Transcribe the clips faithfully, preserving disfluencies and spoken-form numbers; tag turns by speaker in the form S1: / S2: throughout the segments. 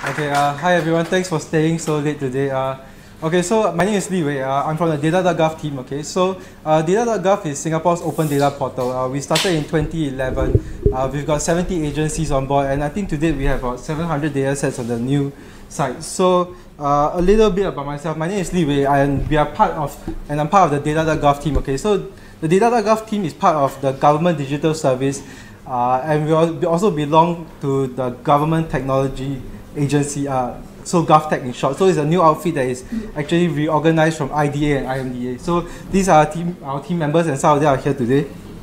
S1: Okay, uh, hi everyone, thanks for staying so late today. Uh, okay, so my name is Li Wei, uh, I'm from the Data dot gov team. Okay, so uh, Data dot gov is Singapore's open data portal. Uh, we started in twenty eleven, uh, we've got seventy agencies on board, and I think today we have about seven hundred data sets on the new site. So uh, a little bit about myself, my name is Li Wei, and we are part of, and I'm part of the Data dot gov team. Okay, so the Data dot gov team is part of the Government Digital Service, uh, and we also belong to the Government Technology Agency, uh, so GovTech in short. So it's a new outfit that is actually reorganized from I D A and I M D A. So these are our team, our team members, and some of them are here today.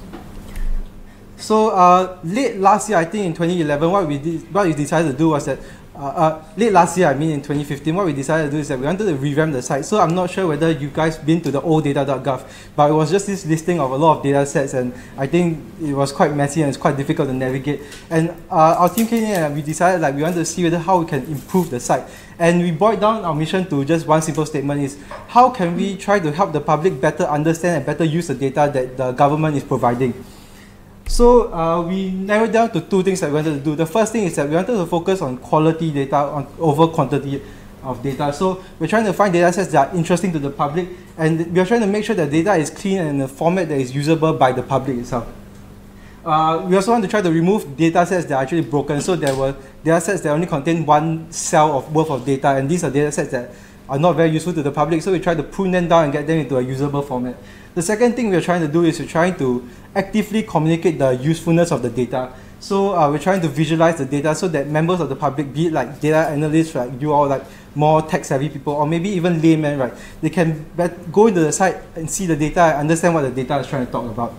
S1: So uh, late last year, I think in twenty eleven, what we did, what we decided to do was that uh, uh, late last year, I mean in twenty fifteen, what we decided to do is that we wanted to revamp the site. So I'm not sure whether you guys been to the old Data dot gov, but it was just this listing of a lot of data sets, and I think it was quite messy and it's quite difficult to navigate. And uh, our team came in and we decided like we wanted to see whether how we can improve the site. And we boiled down our mission to just one simple statement: is how can we try to help the public better understand and better use the data that the government is providing. So uh, we narrowed down to two things that we wanted to do. The first thing is that we wanted to focus on quality data on over quantity of data. So we're trying to find data sets that are interesting to the public, and we're trying to make sure that data is clean and in a format that is usable by the public itself. Uh, we also want to try to remove data sets that are actually broken. So there were data sets that only contain one cell of worth of data, and these are data sets that are not very useful to the public. So we try to prune them down and get them into a usable format. The second thing we're trying to do is we're trying to actively communicate the usefulness of the data. So uh, we're trying to visualize the data so that members of the public, be it like data analysts, like you all, like more tech-savvy people, or maybe even laymen, right, they can go into the site and see the data and understand what the data is trying to talk about.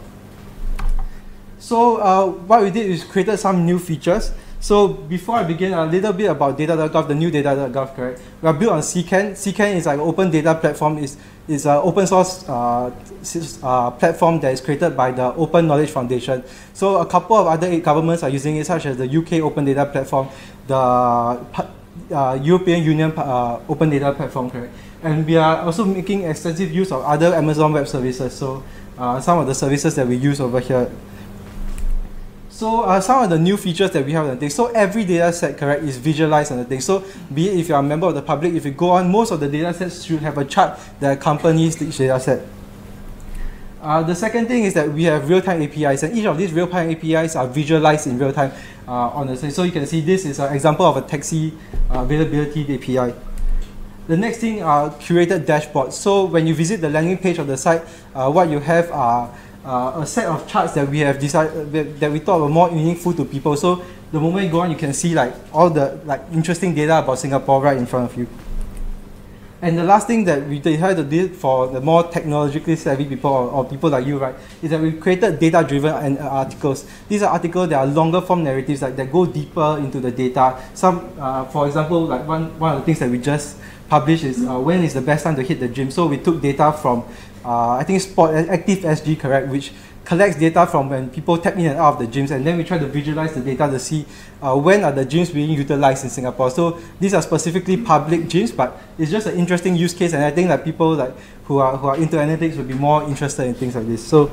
S1: So uh, what we did is created some new features. So before I begin, a little bit about Data dot gov, the new Data dot gov, correct? We are built on C CAN. C CAN is like an open data platform. It's, it's an open source uh, uh, platform that is created by the Open Knowledge Foundation. So a couple of other governments are using it, such as the U K Open Data Platform, the uh, European Union uh, Open Data Platform, correct? And we are also making extensive use of other Amazon Web Services. So uh, some of the services that we use over here. So uh, some of the new features that we have on the thing. So every data set, correct, is visualized on the thing. So be it if you're a member of the public, if you go on, most of the data sets should have a chart that accompanies each data set. Uh, the second thing is that we have real-time A P Is, and each of these real-time A P Is are visualized in real time uh, on the site. So you can see this is an example of a taxi uh, availability A P I. The next thing are curated dashboards. So when you visit the landing page of the site, uh, what you have are Uh, a set of charts that we have decided that we thought were more meaningful to people. So the moment you go on, you can see like all the like interesting data about Singapore right in front of you. And the last thing that we decided to do for the more technologically savvy people, or, or people like you, right, is that we created data-driven articles. These are articles that are longer form narratives, like that go deeper into the data. Some, uh, for example, like one one of the things that we just published is uh, when is the best time to hit the gym. So we took data from Uh, I think Sport Active S G, correct, which collects data from when people tap in and out of the gyms, and then we try to visualize the data to see uh, when are the gyms being utilized in Singapore. So these are specifically public gyms, but it's just an interesting use case, and I think that people like who are who are into analytics will be more interested in things like this. So,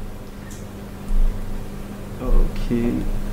S1: okay.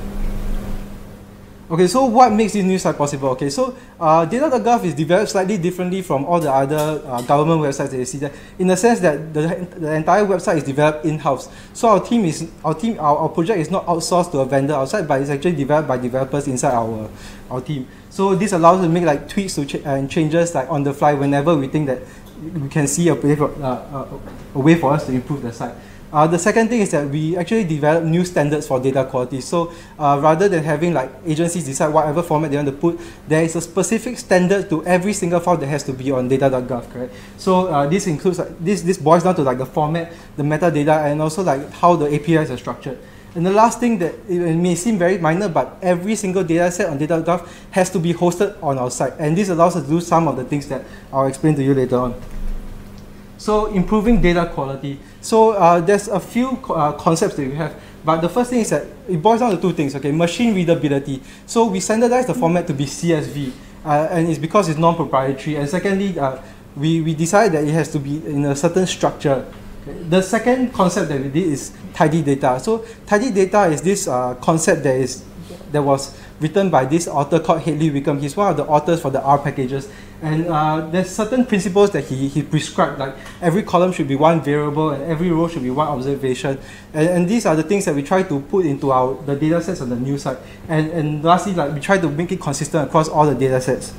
S1: Okay, so what makes this new site possible? Okay, so uh, Data dot gov is developed slightly differently from all the other uh, government websites that you see there, in the sense that the, the entire website is developed in-house. So our team is our team our, our project is not outsourced to a vendor outside, but it's actually developed by developers inside our our team. So this allows us to make like tweaks to ch and changes like on the fly whenever we think that we can see a way for, uh, uh, a way for us to improve the site. Uh, the second thing is that we actually develop new standards for data quality. So uh, rather than having like agencies decide whatever format they want to put, there is a specific standard to every single file that has to be on Data dot gov, correct? So uh, this includes like, this this boils down to like the format, the metadata, and also like how the A P Is are structured. And the last thing that it may seem very minor, but every single data set on Data dot gov has to be hosted on our site, and this allows us to do some of the things that I'll explain to you later on. So improving data quality. So uh, there's a few uh, concepts that we have, but the first thing is that it boils down to two things. Okay, machine readability. So we standardize the format to be C S V, uh, and it's because it's non-proprietary. And secondly, uh, we we decided that it has to be in a certain structure. Okay. The second concept that we did is tidy data. So tidy data is this uh, concept that is that was written by this author called Loh Li Wei. He's one of the authors for the R packages. And uh, there's certain principles that he, he prescribed, like every column should be one variable and every row should be one observation. And, and these are the things that we try to put into our the data sets on the new site. And, and lastly, like we try to make it consistent across all the data sets.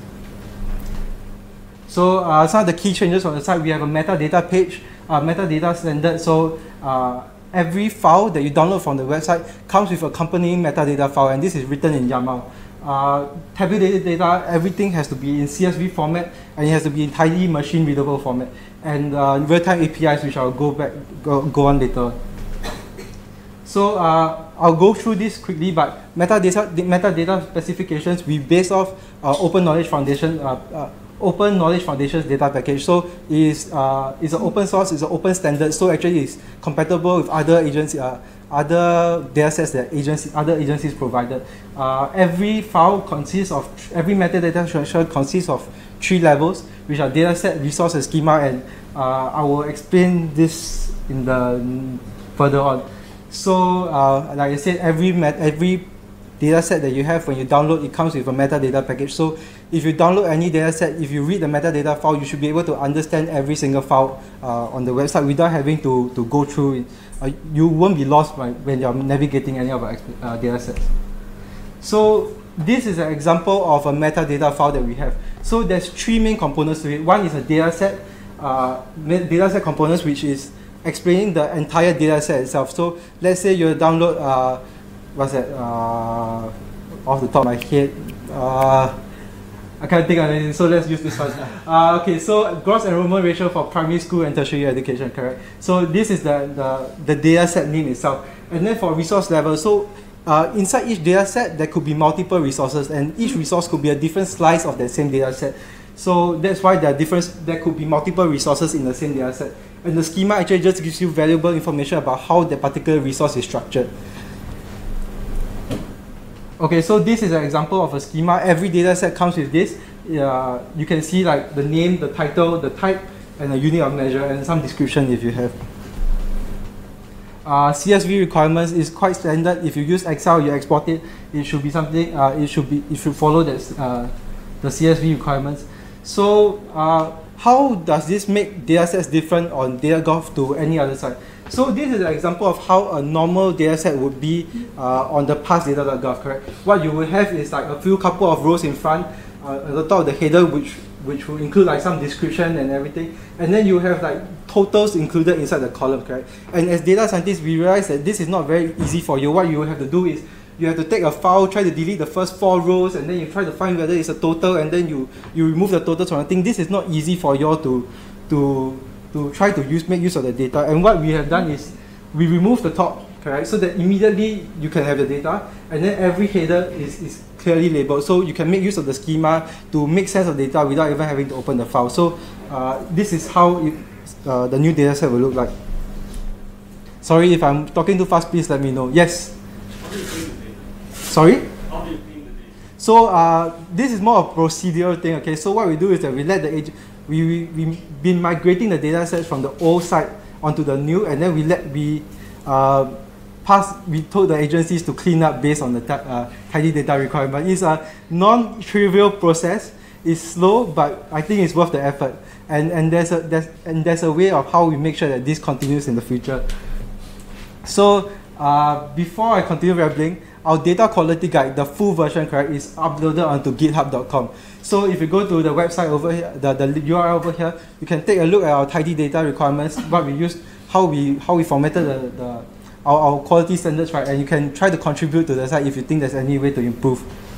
S1: So uh, some of the key changes on the site, we have a metadata page, uh, metadata standard. So uh, every file that you download from the website comes with accompanying metadata file, and this is written in YAML. Uh, tabulated data, everything has to be in C S V format, and it has to be in tidy machine-readable format. And uh, real-time A P Is, which I'll go back go, go on later. So uh, I'll go through this quickly, but metadata, the metadata specifications, we base off uh, Open Knowledge Foundation, uh, uh, Open Knowledge Foundation's data package. So it is uh, it's an open source, it's an open standard. So actually, it's compatible with other agencies, uh, other data sets that agency, other agencies provided. Uh, every file consists of every metadata structure consists of three levels, which are data set, resource, and schema. And uh, I will explain this in the further on. So, uh, like I said, every met every data set that you have when you download, it comes with a metadata package. So if you download any data set, if you read the metadata file, you should be able to understand every single file uh, on the website without having to, to go through it. Uh, you won't be lost by, when you're navigating any of our uh, data sets. So this is an example of a metadata file that we have. So there's three main components to it. One is a data set, uh, data set components, which is explaining the entire data set itself. So let's say you download, uh, what's that, uh, off the top of my head, uh, I can't think of anything, so let's use this one. Uh, okay, so gross enrollment ratio for primary school and tertiary education, correct? So this is the, the, the data set name itself. And then for resource level, so uh, inside each data set, there could be multiple resources, and each resource could be a different slice of that same data set. So that's why there are different, there could be multiple resources in the same data set. And the schema actually just gives you valuable information about how the particular resource is structured. Okay, so this is an example of a schema. Every data set comes with this. Uh, you can see like the name, the title, the type, and a unit of measure, and some description if you have. Uh, C S V requirements is quite standard. If you use Excel, you export it. It should be something. Uh, it should be. It should follow that uh, the C S V requirements. So, uh, how does this make datasets different on Data dot gov to any other site? So this is an example of how a normal dataset would be uh, on the past Data dot gov, correct? What you will have is like a few couple of rows in front, uh, at the top of the header, which which will include like some description and everything, and then you have like totals included inside the column, correct? And as data scientists, we realize that this is not very easy for you. What you have to do is you have to take a file, try to delete the first four rows, and then you try to find whether it's a total, and then you you remove the totals from the thing. This is not easy for you all to to to try to use make use of the data. And what we have done is we remove the top, correct, so that immediately you can have the data, and then every header is, is clearly labeled, so you can make use of the schema to make sense of data without even having to open the file. So uh, this is how it, uh, the new data set will look like. Sorry if I'm talking too fast, please let me know. Yes?
S2: How do you clean the data?
S1: Sorry?
S2: How do you clean the data?
S1: So uh, this is more a procedural thing, okay? So what we do is that we let the agent, we, we, we've been migrating the data sets from the old site onto the new, and then we let, we uh, pass, we told the agencies to clean up based on the uh, tidy data requirement. It's a non-trivial process. It's slow, but I think it's worth the effort. And, and, there's a, there's, and there's a way of how we make sure that this continues in the future. So uh, before I continue rambling, our data quality guide, the full version, correct, is uploaded onto github dot com. So if you go to the website over here, the, the U R L over here, you can take a look at our tidy data requirements, what we used, how we how we formatted the, the our, our quality standards, right, and you can try to contribute to the site if you think there's any way to improve.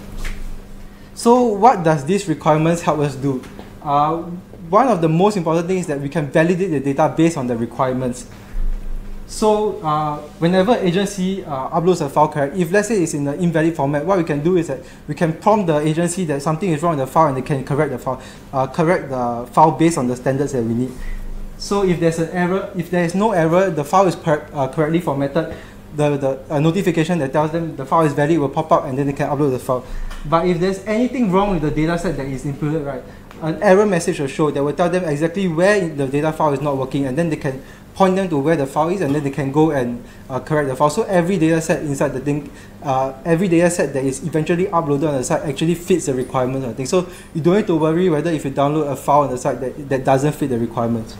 S1: So what does these requirements help us do? Uh, one of the most important things is that we can validate the data based on the requirements. So uh, whenever agency uh, uploads a file, correct, if let's say it's in an invalid format, what we can do is that we can prompt the agency that something is wrong in the file, and they can correct the file, uh, correct the file based on the standards that we need. So if there's an error, if there is no error, the file is correct, uh, correctly formatted, the, the uh, notification that tells them the file is valid will pop up, and then they can upload the file. But if there's anything wrong with the data set that is included, right, an error message will show that will tell them exactly where the data file is not working, and then they can point them to where the file is, and then they can go and uh, correct the file. So every data set inside the thing, uh, every data set that is eventually uploaded on the site actually fits the requirements of the thing. So you don't need to worry whether if you download a file on the site that, that doesn't fit the requirements.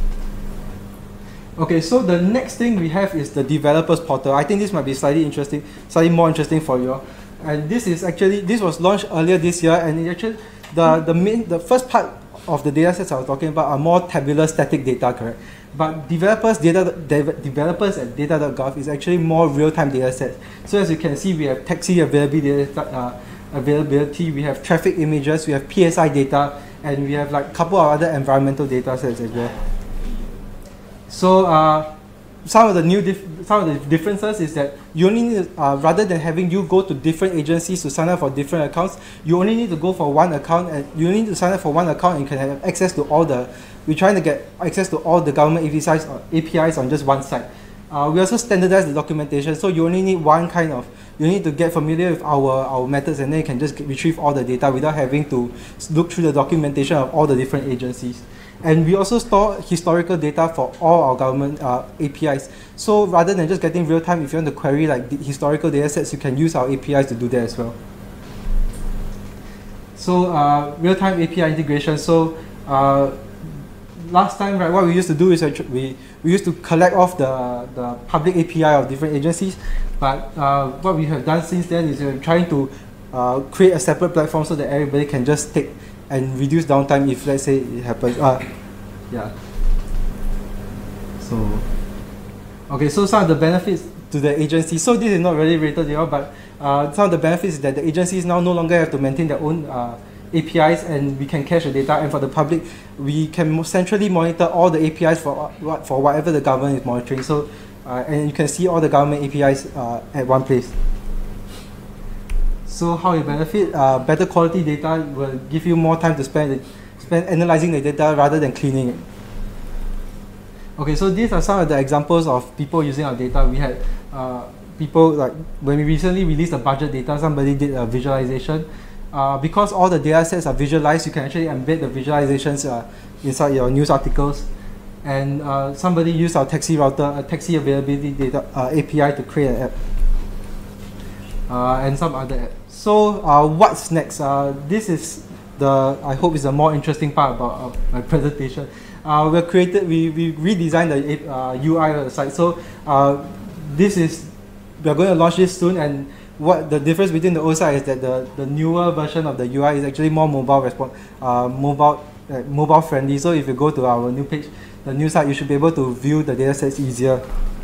S1: Okay, so the next thing we have is the developers portal. I think this might be slightly interesting, slightly more interesting for you all. And this is actually, this was launched earlier this year, and it actually, the, the main, the first part of the data sets I was talking about are more tabular static data, correct? But developers data de developers at data dot gov is actually more real-time data sets. So as you can see, we have taxi availability, uh, availability, we have traffic images, we have P S I data, and we have like a couple of other environmental data sets as well. So uh, some of the new dif some of the differences is that you only need, uh, rather than having you go to different agencies to sign up for different accounts, you only need to go for one account, and you need to sign up for one account and you can have access to all the, we're trying to get access to all the government A P Is, or A P Is on just one site. Uh, we also standardize the documentation, so you only need one kind of, you need to get familiar with our, our methods, and then you can just retrieve all the data without having to look through the documentation of all the different agencies. And we also store historical data for all our government uh, A P Is. So rather than just getting real time, if you want to query like the historical data sets, you can use our A P Is to do that as well. So uh, real time A P I integration. So uh, last time, right, what we used to do is we, we used to collect off the, the public A P I of different agencies. But uh, what we have done since then is we're trying to uh, create a separate platform so that everybody can just take and reduce downtime if, let's say, it happens. Uh, yeah. So, okay, so some of the benefits to the agency. So this is not really related to you all, but uh, some of the benefits is that the agencies now no longer have to maintain their own uh, A P Is, and we can cache the data. And for the public, we can centrally monitor all the A P Is for for whatever the government is monitoring. So, uh, and you can see all the government A P Is uh, at one place. So how you benefit? Uh, better quality data will give you more time to spend spend analyzing the data rather than cleaning it. Okay, so these are some of the examples of people using our data. We had uh, people like when we recently released the budget data, somebody did a visualization. Uh, because all the data sets are visualized, you can actually embed the visualizations uh, inside your news articles. And uh, somebody used our taxi router, a taxi availability data uh, A P I to create an app. Uh, and some other apps. So uh, what's next? Uh, this is the, I hope is the more interesting part about uh, my presentation. Uh, we created, we, we redesigned the uh, U I of the site. So uh, this is, we are going to launch this soon, and what the difference between the old site is that the, the newer version of the U I is actually more mobile response, uh, mobile, uh, mobile friendly. So if you go to our new page, the new site, you should be able to view the data sets easier.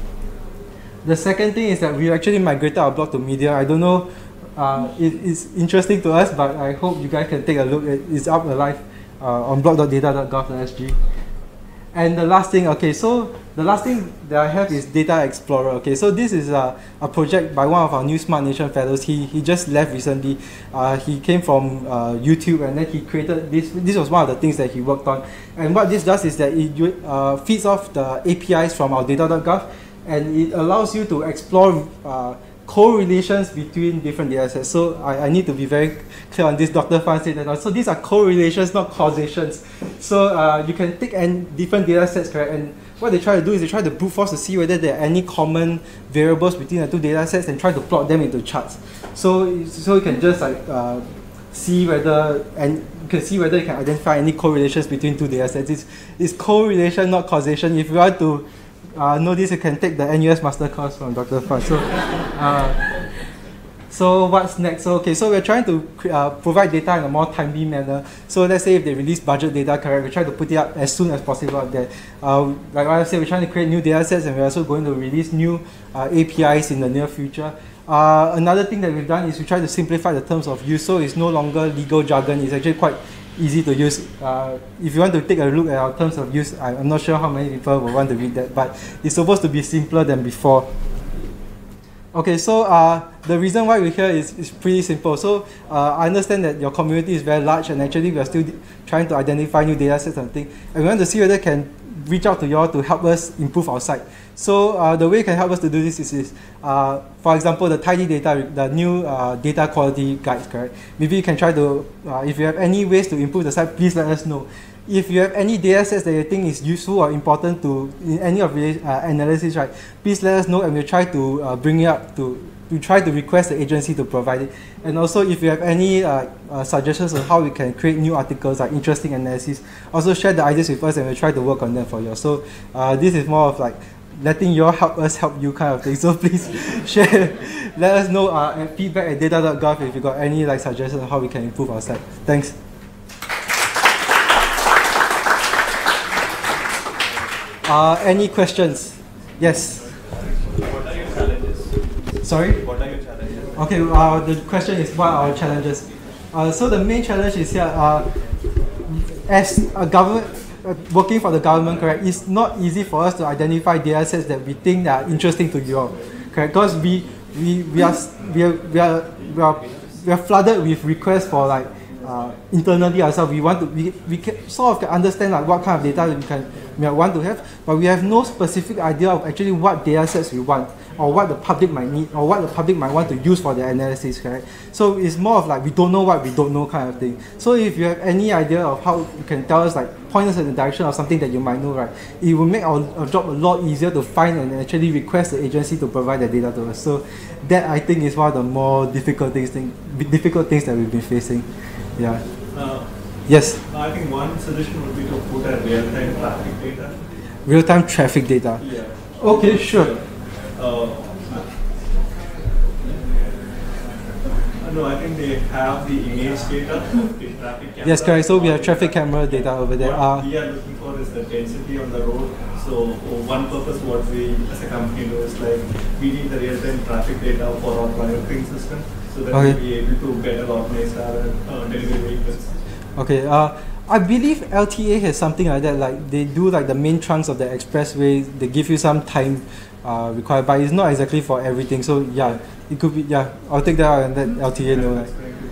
S1: The second thing is that we actually migrated our blog to Medium. I don't know, uh, it, it's interesting to us, but I hope you guys can take a look. It, it's up alive uh, on blog dot data dot gov dot S G. And the last thing, okay, so the last thing that I have is Data Explorer. Okay, so this is a, a project by one of our new Smart Nation fellows. He, he just left recently. Uh, he came from uh, YouTube, and then he created this. This was one of the things that he worked on. And what this does is that it uh, feeds off the A P Is from our Data dot gov, and it allows you to explore uh, correlations between different data sets. So I, I need to be very clear on this. Doctor Fan said that. So these are correlations, not causations. So uh, you can take and different data sets, correct? And what they try to do is they try to brute force to see whether there are any common variables between the two data sets and try to plot them into charts. So so you can just like uh, see whether, and you can see whether you can identify any correlations between two data sets. It's, it's correlation, not causation. If you want to Uh, know this, you can take the N U S master course from Doctor Fan. So, uh, so what's next? So, okay, so we're trying to uh, provide data in a more timely manner. So let's say if they release budget data, correct, we try to put it up as soon as possible up there. Uh, like I said, we're trying to create new data sets, and we're also going to release new uh, A P Is in the near future. Uh, another thing that we've done is we try to simplify the terms of use, so it's no longer legal jargon. It's actually quite easy to use. Uh, if you want to take a look at our terms of use, I'm not sure how many people will want to read that, but it's supposed to be simpler than before. Okay, so uh, the reason why we're here is, is pretty simple. So uh, I understand that your community is very large, and actually we are still trying to identify new data sets and things, and we want to see whether can reach out to you all to help us improve our site. So uh, the way you can help us to do this is, is uh, for example, the Tidy Data, the new uh, data quality guides, correct? Maybe you can try to, uh, if you have any ways to improve the site, please let us know. If you have any data sets that you think is useful or important to in any of the uh, analysis, right, please let us know and we'll try to uh, bring it up to, we try to request the agency to provide it. And also if you have any uh, uh, suggestions on how we can create new articles, like interesting analysis, also share the ideas with us and we'll try to work on them for you. So uh, this is more of like letting you all help us help you kind of thing. So please share, let us know uh, at feedback at data dot gov if you got any like suggestions on how we can improve our site. Thanks. Uh, any questions? Yes.
S2: What are your challenges?
S1: Sorry?
S2: What are your challenges?
S1: Okay, uh, the question is what are our challenges? Uh, so the main challenge is here, uh, as a government, uh, working for the government, correct, it's not easy for us to identify data sets that we think that are interesting to you all, correct? Because we, we, we, are, we, are, we, are, we, are, we are flooded with requests for like, uh, internally ourselves, we want to, we, we can sort of can understand like what kind of data we can we want to have, but we have no specific idea of actually what data sets we want, or what the public might need, or what the public might want to use for their analysis, correct? So it's more of like we don't know what we don't know kind of thing. So if you have any idea of how you can tell us, like point us in the direction of something that you might know, right, it will make our, our job a lot easier to find and actually request the agency to provide the data to us. So that I think is one of the more difficult things, thing, difficult things that we've been facing. Yeah.
S2: Uh,
S1: yes.
S2: I think one suggestion would be to put a real-time traffic data.
S1: Real-time traffic data.
S2: Yeah.
S1: Okay, sure.
S2: Uh, no, I think they have the image data, the traffic camera.
S1: Yes, correct. So we have traffic camera data over there.
S2: What
S1: Uh,
S2: we are looking for is the density on the road. So uh, one purpose what we as a company do is like we need the real-time traffic data for our monitoring system, so that
S1: okay.
S2: we'll be able to better organize our uh, delivery vehicles.
S1: Okay. Uh, I believe L T A has something like that. Like they do like the main trunks of the expressway. They give you some time uh, required, but it's not exactly for everything. So yeah, it could be. Yeah, I'll take that out and let L T A know. Like.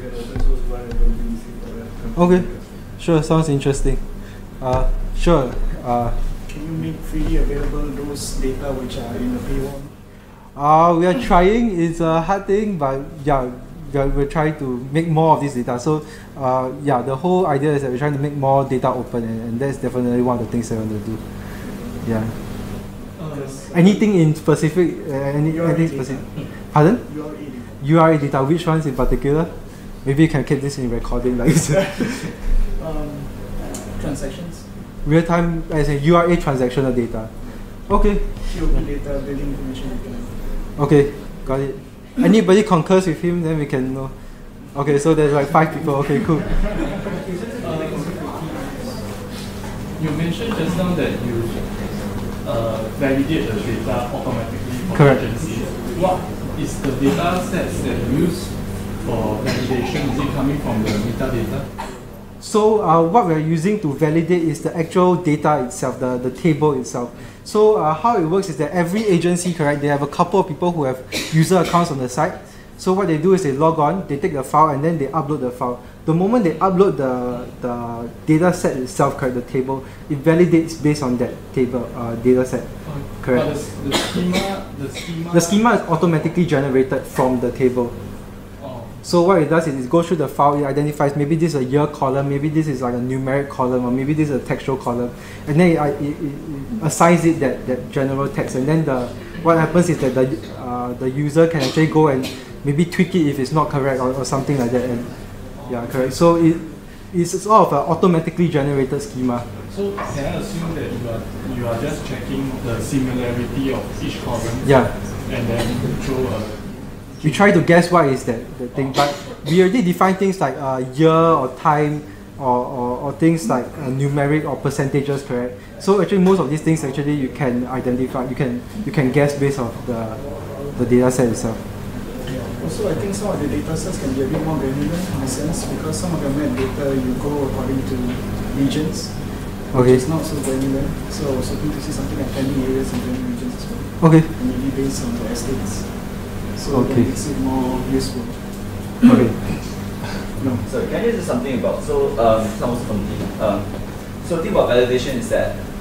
S1: Okay. Sure. Sounds interesting. Uh, sure. Uh,
S3: Can you make freely available those data which are in the paywall?
S1: Uh, we are trying. It's a hard thing, but yeah, we're, we're trying to make more of this data. So uh, yeah, the whole idea is that we're trying to make more data open, and, and that's definitely one of the things that we want to do. Yeah.
S2: Uh,
S1: Anything in specific? Uh, any, anything specific? Pardon?
S3: U R A data.
S1: U R A data. Which ones in particular? Maybe you can keep this in recording, like
S3: um, transactions.
S1: real time as a U R A transactional data. Okay.
S3: T O P data, building information data.
S1: Okay, got it. Anybody concurs with him, then we can know. Okay, so there's like five people. Okay, cool.
S4: You mentioned just now that you uh, validate the data automatically for
S1: Correct.
S4: agencies. What is the data sets that you use for validation? Is it coming from the metadata?
S1: So uh, what we're using to validate is the actual data itself, the, the table itself. So uh, how it works is that every agency, correct, they have a couple of people who have user accounts on the site. So what they do is they log on, they take the file, and then they upload the file. The moment they upload the, the data set itself, correct, the table, it validates based on that table, uh, data set, correct.
S4: But the, the schema, the schema...
S1: The schema is automatically generated from the table. So what it does is it goes through the file, it identifies maybe this is a year column, maybe this is like a numeric column, or maybe this is a textual column, and then it, it, it assigns it that, that general text, and then the what happens is that the, uh, the user can actually go and maybe tweak it if it's not correct or, or something like that, and yeah, correct. So it, it's sort of an automatically generated schema.
S4: So can I assume that you are, you are just checking the similarity of each column,
S1: yeah,
S4: and then throw a...
S1: We try to guess what is that, that thing, but we already define things like uh, year or time or, or, or things like uh, numeric or percentages, correct? So actually most of these things actually you can identify, you can you can guess based on the, the data set itself.
S3: Also, I think some of the data sets can be a bit more granular in a sense, because some of the map data you go according to regions,
S1: Okay.
S3: which is not so granular. So I was hoping to see something like planning areas and planning regions as well.
S1: Okay.
S3: And maybe based on the estates. So
S1: Okay.
S3: that makes it more useful.
S1: Okay.
S3: No.
S5: So can I say something about, so um, sounds from the, um, so the thing about validation is that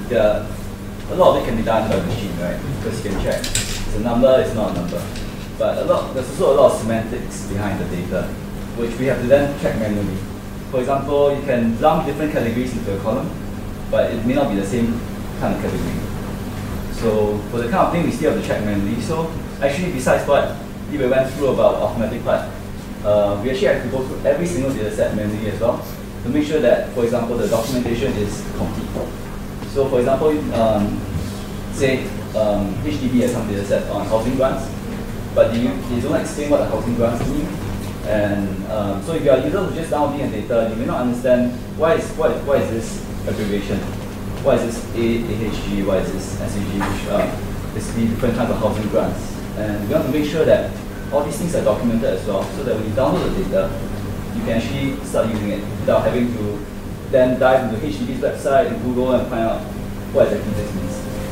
S5: yeah, a lot of it can be done by machine, right? Because you can check. It's a number, it's not a number. But a lot, there's also a lot of semantics behind the data, which we have to then check manually. For example, you can lump different categories into a column, but it may not be the same kind of category. So for the kind of thing we still have to check manually. So actually, besides what Li Wei went through about automatic part, uh, we actually have to go through every single data set manually as well to make sure that, for example, the documentation is complete. So for example, um, say um, H D B has some data set on housing grants, but you, you don't explain what the housing grants mean. And um, so if you are a user who's just downloading the data, you may not understand why is, why, why is this abbreviation. Why is this A H G, why is this S A G, which are basically different kinds of housing grants. And we want to make sure that all these things are documented as well, so that when you download the data, you can actually start using it without having to then dive into H D B's website and Google and find out what exactly this means.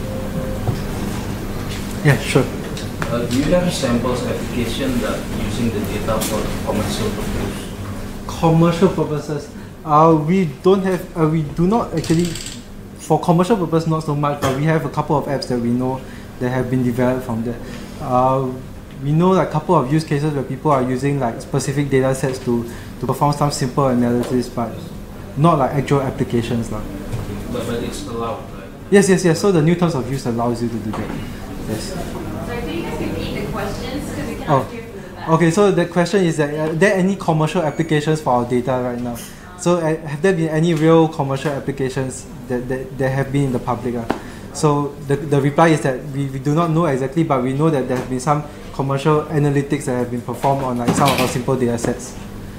S1: Yeah, sure.
S6: Uh, do you have samples application that using the data for commercial purposes?
S1: Commercial purposes, uh, we don't have, uh, we do not actually. For commercial purpose, not so much, but we have a couple of apps that we know that have been developed from there. Uh, we know like a couple of use cases where people are using like specific data sets to, to perform some simple analysis, but not like actual applications. Like.
S6: But, but it's allowed, right?
S1: Yes, yes, yes. So the new terms of use allows you to do that. Yes.
S7: So can you guys repeat the questions? Because we cannot
S1: Oh.
S7: hear from the back.
S1: Okay, so the question is that uh, are there any commercial applications for our data right now? So uh, have there been any real commercial applications that, that, that have been in the public? Uh? So the, the reply is that we, we do not know exactly, but we know that there have been some commercial analytics that have been performed on like some of our simple data sets.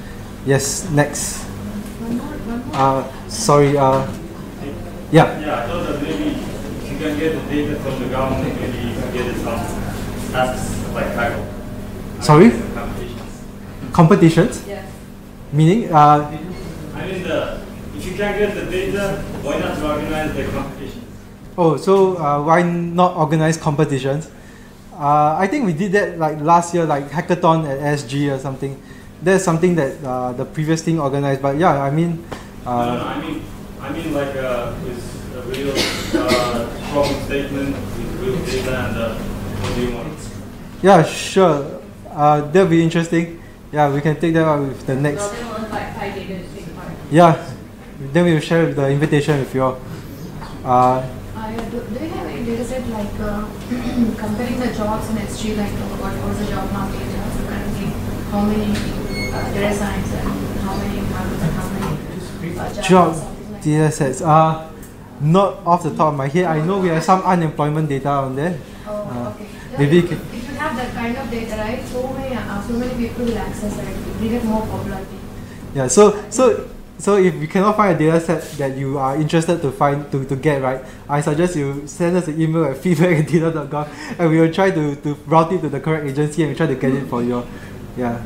S1: Yes, next.
S7: One more, one more.
S1: Uh, sorry, uh, yeah.
S2: Yeah, I thought that maybe if you can get the data from the government, maybe you can get it some tasks like Kaggle.
S1: Sorry?
S2: Competitions.
S1: Competitions?
S7: Yes.
S1: Meaning? Uh,
S2: I mean, the, if you can get the data, why not organize the competitions?
S1: oh, so uh, why not organize competitions? Uh, I think we did that like last year, like hackathon at S G or something. That's something that uh, the previous thing organized. But yeah, I mean, uh,
S2: no, no, I mean, I mean like uh, with a real uh, problem statement with real data and uh, what do you want?
S1: yeah, sure. Uh, that'll be interesting. Yeah, we can take that out with the next.
S7: So then we'll invite PyData to take part.
S1: Yeah, then we will share the invitation with you all. Uh,
S8: Uh, do, do you have any data set like uh, comparing the jobs in S G, like uh, what was the job market uh, currently, how many uh, data science and how many markets and how many uh, jobs,
S1: job
S8: something like
S1: data sets. Uh, not off the top of my head. I know we have some unemployment data on there.
S8: that? Oh,
S1: Uh,
S8: okay.
S1: maybe
S8: If, if you have that kind of data, right, so many, uh, so many people will access it. It will get more popularity.
S1: Yeah, so so so if you cannot find a data set that you are interested to find to, to get right, I suggest you send us an email at feedback at data dot gov and we will try to, to route it to the correct agency and we try to get it for you. Yeah.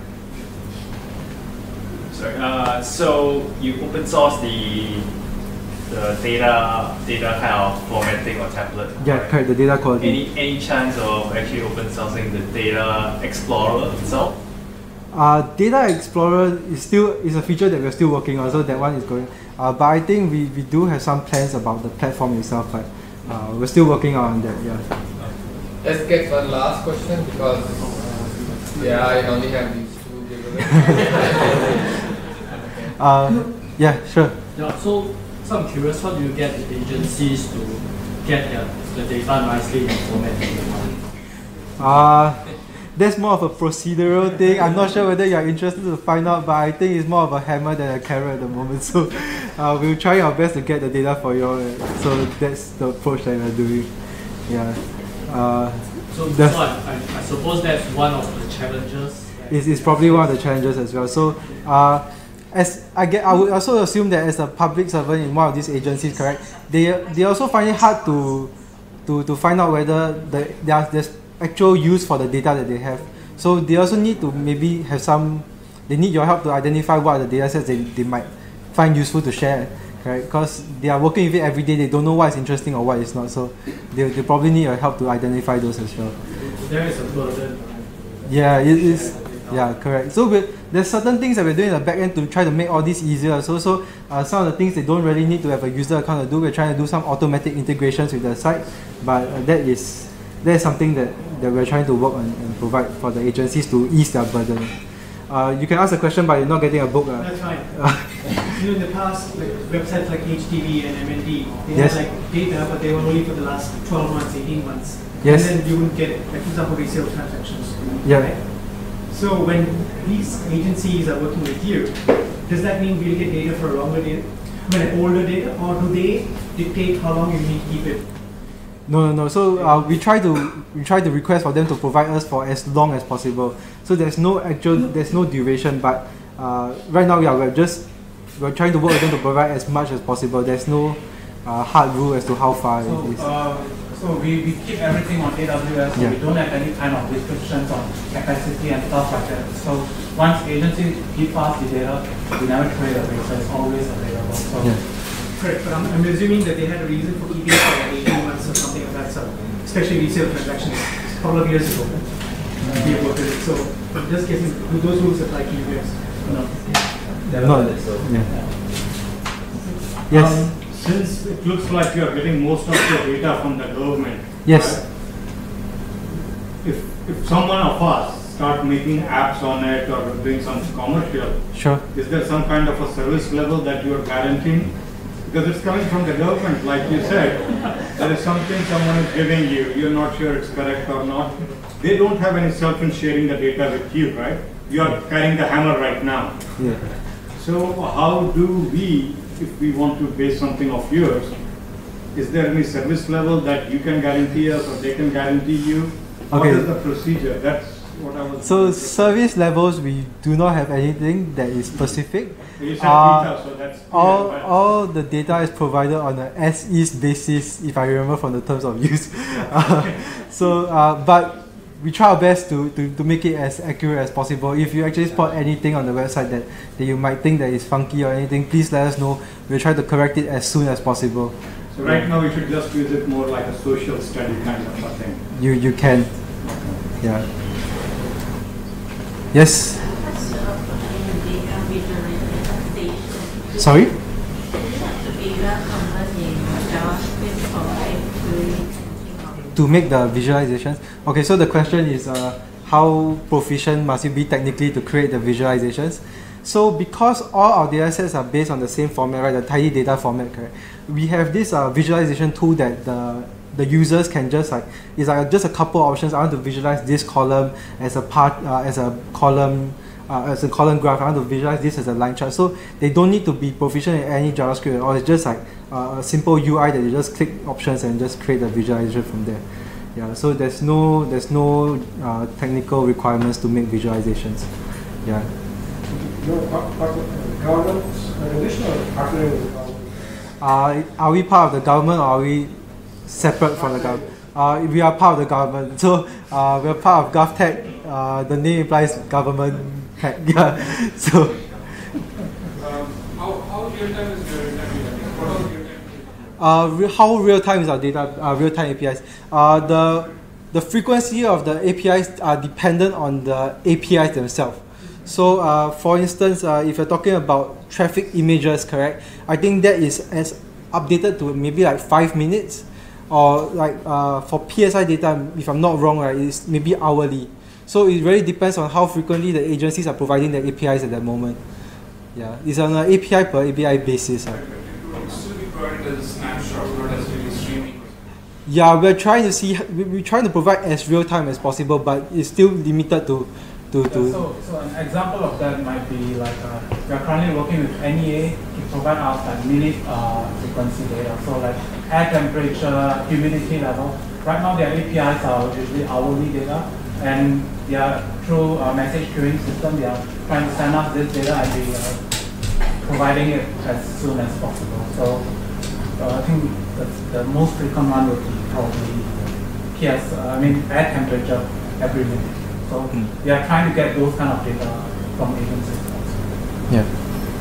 S9: Sorry. Uh, so you open source the the data data kind of formatting or template.
S1: Yeah,
S9: right?
S1: correct, the data quality.
S9: Any any chance of actually open sourcing the data explorer itself?
S1: Uh, Data Explorer is still is a feature that we're still working on, so that one is going. Uh, but I think we, we do have some plans about the platform itself, but uh, we're still working on that. Yeah.
S10: Let's get one last question because yeah, I only have these two.
S1: uh, yeah, sure.
S4: Yeah, so, so I'm curious, how do you get the agencies to get the, the data nicely in formatting?
S1: Uh, that's more of a procedural thing. I'm not sure whether you're interested to find out, but I think it's more of a hammer than a carrot at the moment. So uh, we'll try our best to get the data for you all. So that's the approach that we're doing. Yeah. Uh,
S4: So, so
S1: the-
S4: I, I, I suppose that's one of the challenges.
S1: It's, it's probably one of the challenges as well. So, uh, as I get, I would also assume that as a public servant in one of these agencies, correct? They they also find it hard to to, to find out whether the, there there's actual use for the data that they have. So they also need to maybe have some. They need your help to identify what are the data sets they, they might find useful to share, correct? Because they are working with it every day. They don't know what is interesting or what is not. So they they probably need your help to identify those as well.
S4: There is a burden.
S1: Yeah, it is. Yeah, correct. So we there's certain things that we're doing in the back end to try to make all this easier. So, so uh, some of the things they don't really need to have a user account to do. We're trying to do some automatic integrations with the site, but uh, that is that is something that, that we're trying to work on and provide for the agencies to ease their burden. Uh, you can ask a question, but you're not getting a book. Uh.
S11: That's fine. You know, in the past, like websites like H T V and M N D, they
S1: Yes.
S11: had like data, but they were only for the last twelve months, eighteen months.
S1: Yes.
S11: And then you wouldn't get, like, for example, resale transactions.
S1: Yeah.
S11: Right? So when these agencies are working with you, does that mean we'll get data for a longer data, I mean, older data, or do they dictate how long you need to keep it?
S1: No, no, no. So uh, we try to we try to request for them to provide us for as long as possible. So there's no actual, there's no duration. But uh, right now, yeah, we're just we're trying to work with them to provide as much as possible. There's no uh, hard rule as to how far
S12: so,
S1: it is.
S12: Uh, so we, we keep everything on A W S. So
S1: Yeah.
S12: we don't have any kind of restrictions on capacity and stuff like that. So once agencies give us the data, we never throw it away. So it's always available. So.
S1: Yeah.
S11: Correct, but I'm, I'm assuming that they had a reason for keeping it for like eighteen months or something of that sort, especially resale transactions a couple of years ago. Uh, we worked with it. So, I'm just guessing, do those rules apply to you guys? No.
S1: No.
S5: So.
S1: Yeah. Yes.
S13: Um, since it looks like you are getting most of your data from the government.
S1: Yes.
S13: Right? If if someone of us start making apps on it or doing some commercial,
S1: Sure.
S13: is there some kind of a service level that you are guaranteeing? Because it's coming from the government, like you said, there is something someone is giving you, you're not sure it's correct or not. They don't have any self in sharing the data with you, right? You are carrying the hammer right now.
S1: Yeah.
S13: So how do we, if we want to base something of yours, is there any service level that you can guarantee us or they can guarantee you? What
S1: Okay.
S13: is the procedure? That's what I was.
S1: So service levels, we do not have anything that is specific.
S13: You said
S1: Uh,
S13: beta, so that's clear,
S1: all,
S13: but-
S1: all the data is provided on an as-is basis, if I remember from the terms of use. Uh, so, uh, but we try our best to, to, to make it as accurate as possible. If you actually spot anything on the website that, that you might think that is funky or anything, please let us know. We'll try to correct it as soon as possible.
S13: So right now we should just use it more like a social study kind of a thing.
S1: You, you can. Yeah. Yes? Sorry? To make the visualizations. Okay, so the question is uh, how proficient must you be technically to create the visualizations? So because all our data sets are based on the same format, right, the tidy data format, correct? We have this uh, visualization tool that the the users can just like, it's like just a couple options. I want to visualize this column as a part, uh, as a column, uh, as a column graph. I want to visualize this as a line chart. So they don't need to be proficient in any JavaScript at all. It's just like uh, a simple U I that you just click options and just create a visualization from there. Yeah. So there's no there's no uh, technical requirements to make visualizations. Yeah.
S14: No, government regulation or partnering with the government?
S1: Uh, are we part of the government or are we separate from the government? Uh, we are part of the government. So uh, we are part of GovTech. Uh, the name implies government tech. Yeah. So.
S14: Um, how how real time is your data? What are real time?
S1: Uh, re how real time is our data? Uh, real time A P Is. Uh, the the frequency of the A P Is are dependent on the A P Is themselves. So, uh, for instance, uh, if you're talking about traffic images, correct? I think that is as updated to maybe like five minutes, or like uh, for P S I data, if I'm not wrong, right, it's maybe hourly. So it really depends on how frequently the agencies are providing the A P Is at that moment. Yeah, it's on an A P I per A P I basis. Right?
S14: It will still be provided as a snapshot, not as really streaming.
S1: Yeah, we're trying to see, we're trying to provide as real time as possible, but it's still limited to. To, to
S12: Yeah, so, so an example of that might be like uh, we are currently working with N E A to provide us like minute uh, frequency data. So like air temperature, humidity level. Right now their A P Is are usually hourly data, and they are through a message queuing system. They are trying to send us this data and be uh, providing it as soon as possible. So uh, I think that's the most frequent one would be probably P S. Uh, I mean air temperature every minute. So mm. we are trying to get those kind of data from agencies also.
S1: Yeah.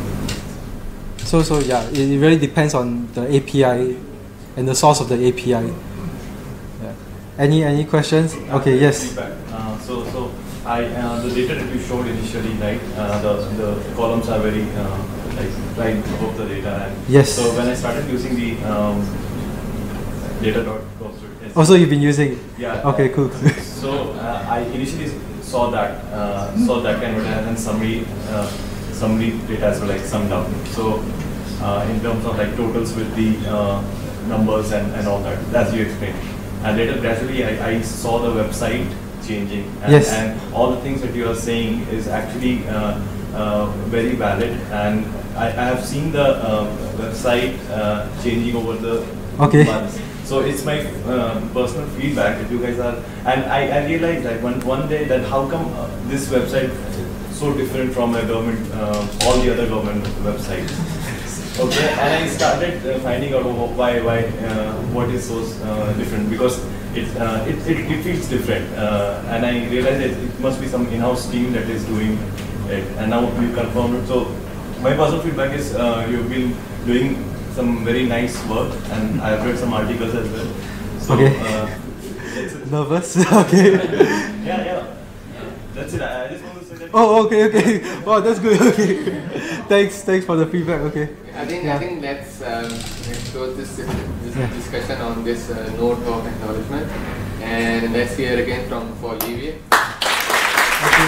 S1: So so yeah, it, it really depends on the A P I and the source of the A P I. Yeah. Any any questions? Okay. Yes.
S9: Uh, so so I uh, the data that you showed initially, right? Uh, the the columns are very uh, like right above the data. And
S1: yes.
S9: So when I started using the um, Data dot gov dot S G.
S1: Also, you've been using.
S9: Yeah.
S1: Okay. Cool.
S9: So uh, I initially saw that uh, saw that kind of data and summary uh, summary data as well, like summed up. So uh, in terms of like totals with the uh, numbers and, and all that, as you explained. And later, gradually, I, I saw the website changing, and,
S1: yes.
S9: and all the things that you are saying is actually uh, uh, very valid. And I, I have seen the uh, website uh, changing over the
S1: okay.
S9: months. So it's my uh, personal feedback that you guys are, and I, I realized that one one day that how come uh, this website is so different from a government, uh, all the other government websites. Okay, and I started uh, finding out why, why, uh, what is so uh, different, because it, uh, it, it, it feels different, uh, and I realized that it must be some in-house team that is doing it, and now you confirmed it. So my personal feedback is uh, you've been doing some very nice work, and I've read some articles as well. So,
S1: okay.
S9: Uh,
S1: Nervous? Okay.
S9: yeah, yeah. That's it. I just want to say that.
S1: Oh, okay, okay. Wow, that's good. Okay. thanks, thanks for the feedback. Okay.
S10: I think
S1: yeah.
S10: I think let's um, let's close this this yeah. discussion on this uh, note of acknowledgement, and let's hear again from Loh Li Wei.
S1: Okay.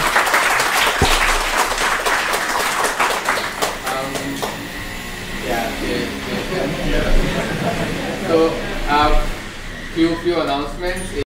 S10: Um, yeah, yeah, yeah, yeah. So, uh, few few announcements.